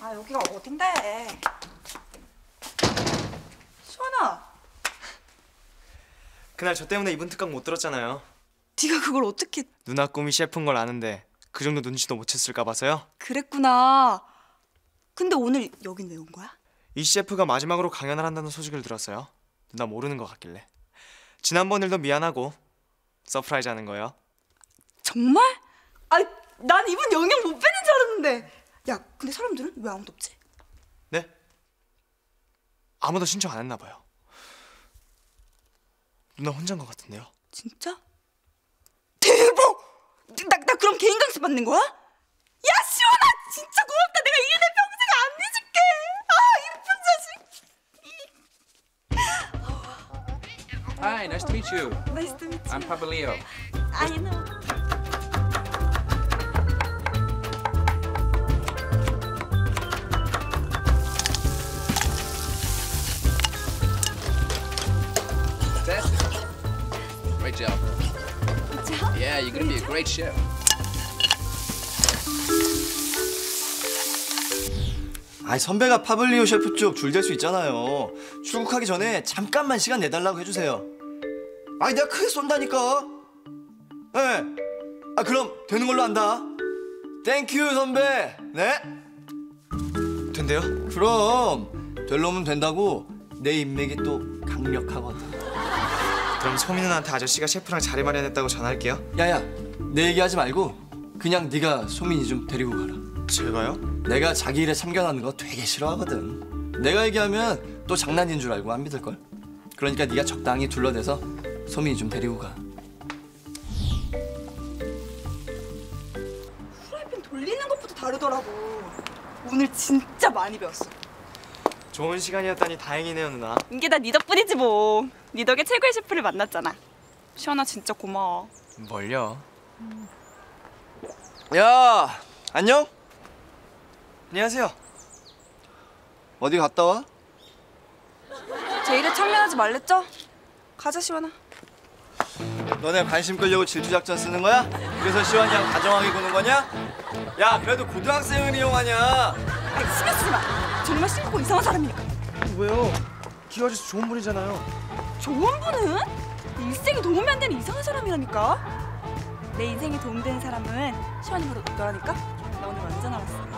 아, 여기가 어딘데? 수원아, 그날 저 때문에 이분 특강 못 들었잖아요. 네가 그걸 어떻게... 누나 꿈이 셰프인 걸 아는데 그 정도 눈치도 못 챘을까 봐서요. 그랬구나. 근데 오늘 여긴 왜 온 거야? 이 셰프가 마지막으로 강연을 한다는 소식을 들었어요. 누나 모르는 것 같길래. 지난번 일도 미안하고 서프라이즈 하는 거예요. 정말? 아니, 난 이분 영영 못 빼는 줄 알았는데. 야, 근데 사람들은 왜 아무도 없지? 네? 아무도 신청 안 했나 봐요. 누나 혼자인 것 같은데요. 진짜? 대박! 나 그럼 개인 강습 받는 거야? 야, 시원아! 진짜 고맙다. 내가 이 은혜 평생 안 잊을게. 아, 이쁜 자식. Hi, nice to meet you. Nice to meet you. I'm Papa Leo. I know. Fantastic. Great job. job? Yeah, you're gonna be a great chef. 아니 선배가 파블리오 셰프 쪽 줄 댈 수 있잖아요. 출국하기 전에 잠깐만 시간 내달라고 해주세요. 아니 내가 크게 쏜다니까. 네. 아 그럼 되는 걸로 한다. 땡큐 선배. 네? 된대요? 그럼 될 놈은 된다고. 내 인맥이 또 강력하거든. 그럼 소민 누나한테 아저씨가 셰프랑 자리 마련했다고 전할게요. 야야 내 얘기하지 말고 그냥 네가 소민이 좀 데리고 가라. 제가요? 내가 자기 일에 참견하는 거 되게 싫어하거든. 내가 얘기하면 또 장난인 줄 알고 안 믿을걸. 그러니까 네가 적당히 둘러대서 소민이 좀 데리고 가. 프라이팬 돌리는 것부터 다르더라고. 오늘 진짜 많이 배웠어. 좋은 시간이었다니 다행이네요 누나. 이게 다 네 덕분이지 뭐. 네 덕에 최고의 셰프를 만났잖아. 시원아 진짜 고마워. 뭘요? 야 안녕? 안녕하세요. 어디 갔다 와? 제 일에 참여하지 말랬죠? 가자 시원아. 너네 관심 끌려고 질투작전 쓰는 거야? 그래서 시원이랑 다정하게 구는 거냐? 야 그래도 고등학생을 이용하냐? 아이 신경 쓰지 마. 정말 심고 이상한 사람이니까. 왜요? 기호 아저씨 좋은 분이잖아요. 좋은 분은? 내 일생에 도움이 안 되는 이상한 사람이라니까. 내 인생에 도움되는 사람은 시원이 바로 너라니까. 나 오늘 완전 알았어.